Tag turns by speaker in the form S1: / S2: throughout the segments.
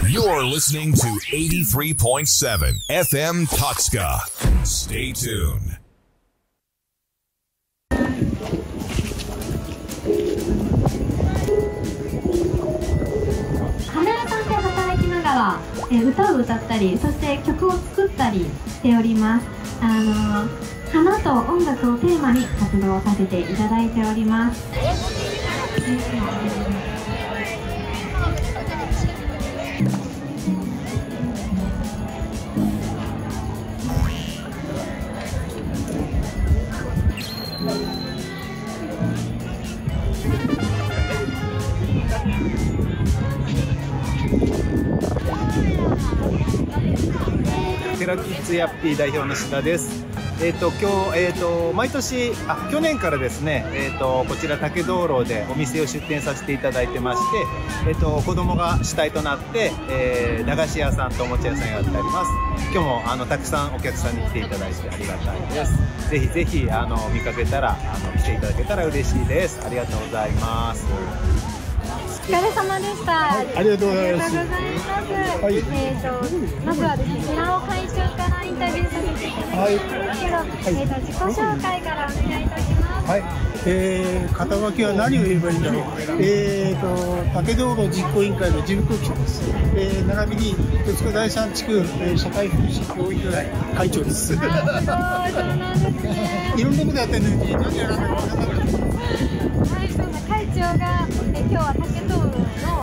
S1: You're listening to 83.7 FM Totsuka. Stay tuned.
S2: カメラさんで働きながら、歌を歌ったり、そして曲を作ったりしております。花と音楽をテーマに活動させていただいております。
S3: テラキッズヤッピー代表の須田です。今日、毎年去年からですね、こちら竹道路でお店を出店させていただいてまして、子供が主体となって、駄菓子屋さんとおもちゃ屋さんやっております。今日もたくさんお客さんに来ていただいてありがたいです。ぜひぜひ見かけたら来ていただけたら嬉しいです。ありがとうございます。
S2: お疲れ様でした。
S4: はい、ありがとうございます。
S2: はい、まずはですね、平尾会長からインタビューさせていただきますけど、自己紹介からお願いいたします。
S4: はい、肩書きは何を言えばいいんだろう。竹道路実行委員会の事務局長です。並びに戸塚第三地区、社会福祉協議会会長です。そう
S2: なんですね。
S4: いろんなことやってるのに何やらないか分からなかった。
S2: はい、そんな会長が、今日は竹道路の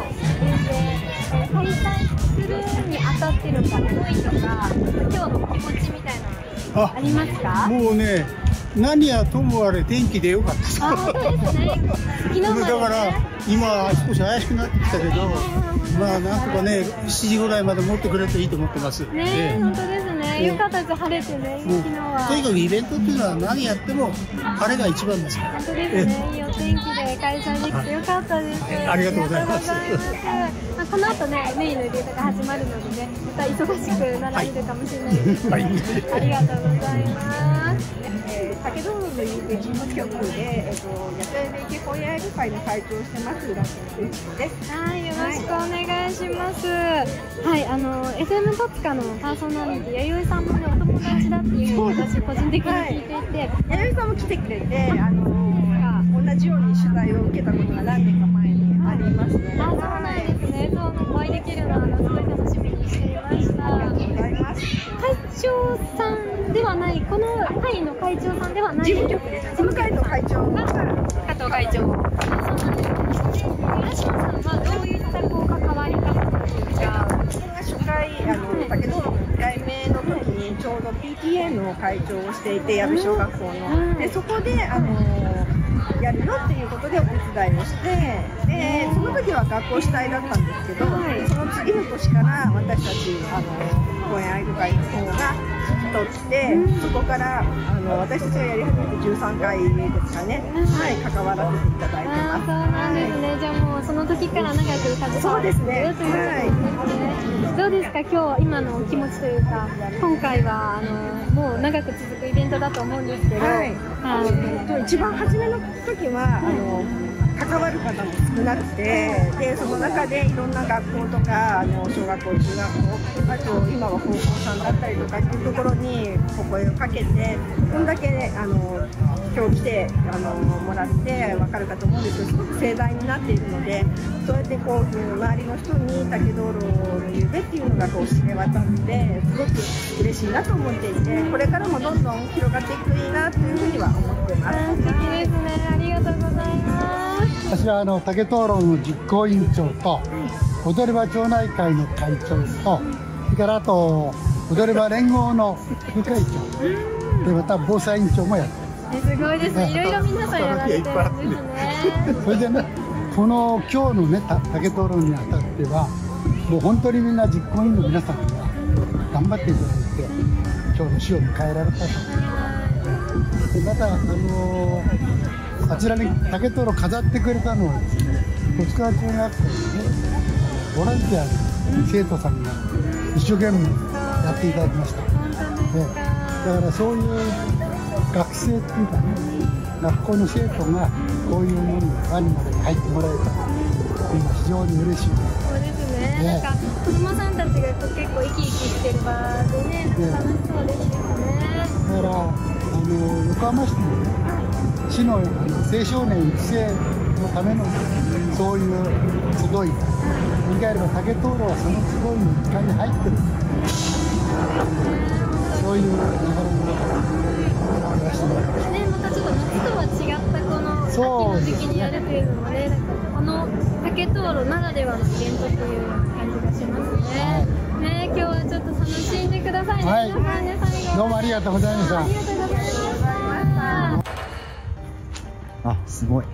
S2: 開催するにあたってる思いとか、今日の気持ちみたいなのありますか？
S4: もうね、何やともあれ天気でよかったです。
S2: そうですね。昨日までね。
S4: だから今少し怪しくなってきたけど、まあなんとかね7時ぐらいまで持ってくれていいと思ってます。
S2: ね、本当ですね。よかったです。晴れてね、昨日は。
S4: とにかくイベントっていうのは何やっても晴れが一番ですから。
S2: 本当ですね。いいお天気で開催できてよかったです。
S4: ありがとうございます。
S2: この後ね、メインのイベントが始まるのでね、また忙しくなられるかもしれないです。はい、ありがとうございます。
S5: 竹道路の事務局で、野生で生き本屋会の会長をしてます浦野です。
S2: はい、よろしくお願いします。はい、FM トツカのパーソナリティ弥生さんもね、お友達だっていうのを私個人的に聞いていて、
S5: 弥生さんも来てくれて、同じように取材を受けたことが何年か前にありますね。
S2: そうなんですね。お会いできるのはすごい楽しみにしていました。
S5: ありがとうございます。
S2: 会長さんではない、この会の会長さんではない。
S5: 事務局です。事務会の会長が
S2: 加藤会長。そうなんですね。浦島さんはどういった関わり方ですか？
S5: 私が初回竹道路の1回目の時にちょうど PTA の会長をしていて、矢部小学校の。でそこでやるよっていうことでお手伝いをして、でその時は学校主体だったんですけど、その次の年から私たち公園愛護会の方が引き取って、そこから私たちがやり始めて13回ですかね、はい、関わらせていただいてます。
S2: そうなんですね。じゃあもうその時から長く携わっているということですね。どうですか、今のお気持ちというか、今回はもう長く続くイベントだと思うんですけど、
S5: 一番初めの時は関わる方も少なくて、でその中でいろんな学校とか小学校、中学校、あと今は高校さんだったりとかっていうところにお声をかけて、こんだけね今日来てもらって分かるかと思うんですけど、すごく盛大になっているので、そうやって周りの人に竹道路の夢っていうのが知れ渡ってすごく嬉しいなと思っていて、これからもどんどん広がっていくといいなというふうには思ってます。
S2: 素敵ですね。ありがとうございます。
S4: 私は竹道路の実行委員長と、踊れば町内会の会長と、それからあと踊れば連合の副会長で、また防災委員長もやってます。
S2: すごいですね。いろいろ皆さんやられてるんですね。
S4: それでね、今日のね竹道路にあたっては、もう本当にみんな実行委員の皆さんが頑張っていただいて、今日の死を迎えられたと。でまたあちらに竹道路を飾ってくれたのはですね、戸塚中学校のねボランティアの生徒さんが一生懸命やっていただきました。だからそういう学生っていうかね、学校の生徒がこういうものにアニマルに入ってもらえた、今非常に嬉しい。
S2: そうですね。なんか子供さんたちが結構生き生きしてる場でね、楽しそうですよね。
S4: だから横浜市の市の青少年育成のためのそういう集い、言い換えれば竹灯籠はその集いの一環に入ってる、そういう流れを出してもらいました
S2: ね、またちょっと夏とは違ったこの秋の時期にやるっていうのもね、なんかこの竹灯籠ならではのイベントっていう感じがしますね。ね、今日はちょっと楽しんでくださいね。
S4: はい、
S2: 皆さんね、最後
S4: どうもありがとうございました。
S2: ありがとうございました。
S4: あ、すごい。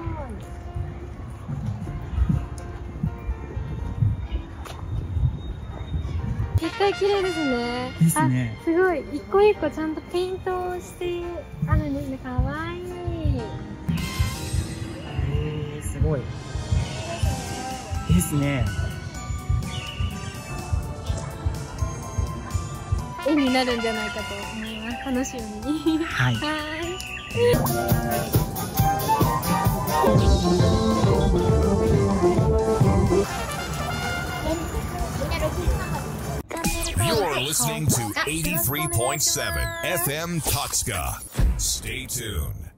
S2: 絶対綺麗ですね。
S4: ですね。
S2: あ、すごい。一個一個ちゃんとペイントをしてあるんですね。かわいい。
S6: すごい。ですね。
S2: 絵になるんじゃないかと思います。楽しみに。
S6: はい。
S1: You're listening to 83.7 FM Totsuka. Stay tuned.